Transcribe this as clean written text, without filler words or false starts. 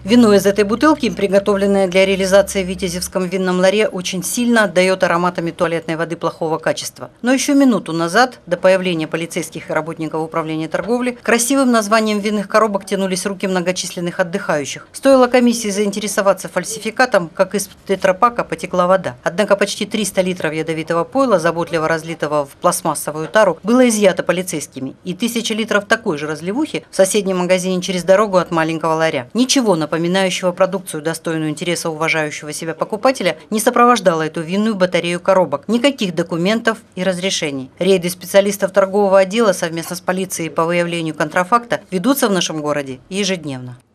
Вино из этой бутылки, приготовленное для реализации в Витязевском винном ларе, очень сильно отдает ароматами туалетной воды плохого качества. Но еще минуту назад, до появления полицейских и работников управления торговли, к красивым названиям винных коробок тянулись руки многочисленных отдыхающих. Стоило комиссии заинтересоваться фальсификатом, как из тетрапака потекла вода. Однако почти 300 литров ядовитого пойла, заботливо разлитого в пластмассовую тару, было изъято полицейскими, и 1000 литров такой же разливухи в соседнем магазине через дорогу от маленького ларя. Ничего напоминающего продукцию, достойную интереса уважающего себя покупателя, не сопровождало эту винную батарею коробок. Никаких документов и разрешений. Рейды специалистов торгового отдела совместно с полицией по выявлению контрафакта ведутся в нашем городе ежедневно.